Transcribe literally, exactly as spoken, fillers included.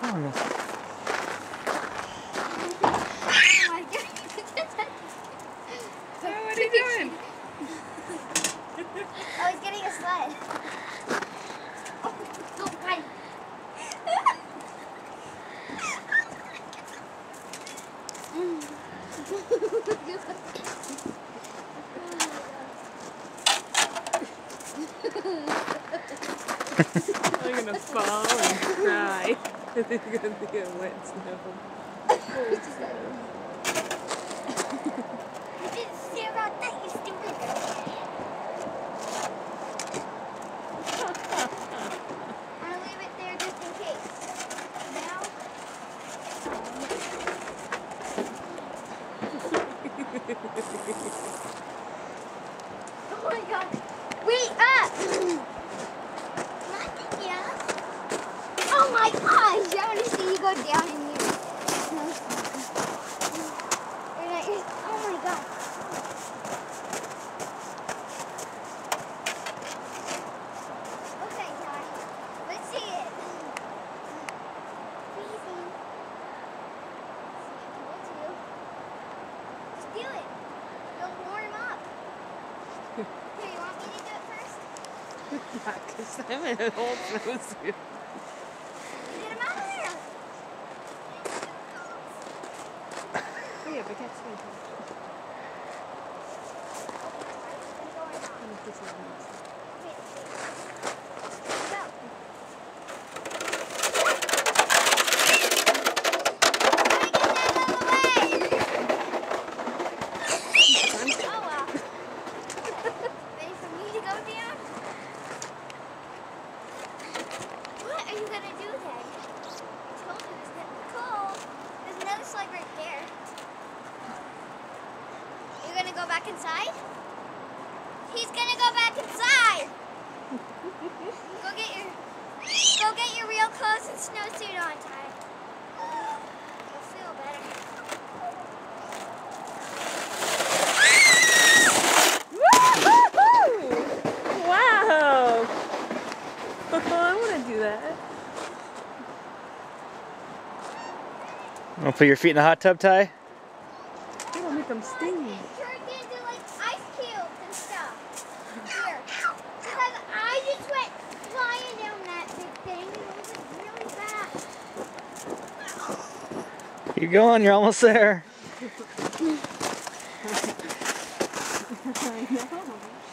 no. So what are you doing? Oh, he's getting a sled. Oh, oh, fine. I'm gonna fall and cry. I think I'm gonna get wet snow. You didn't say about that, you stupid. I'm gonna leave it there just in case. Now. Oh my god. Wait up! Nothing yet. Oh my gosh! I want to see you go down in here. Oh my god. Okay, guys. Let's see it. Freezing. See, I told you. Just do it. It'll warm up. Here, you want me to do it first? Yeah, because I'm in an old snowsuit. Get him out of there. Oh yeah, but that's me. Go back inside? He's gonna go back inside! Go get your go get your real clothes and snowsuit on, Ty. You'll feel better. Wow! I want to do that. Want to put your feet in the hot tub, Ty? It'll make them sting. Keep going, you're almost there. I know.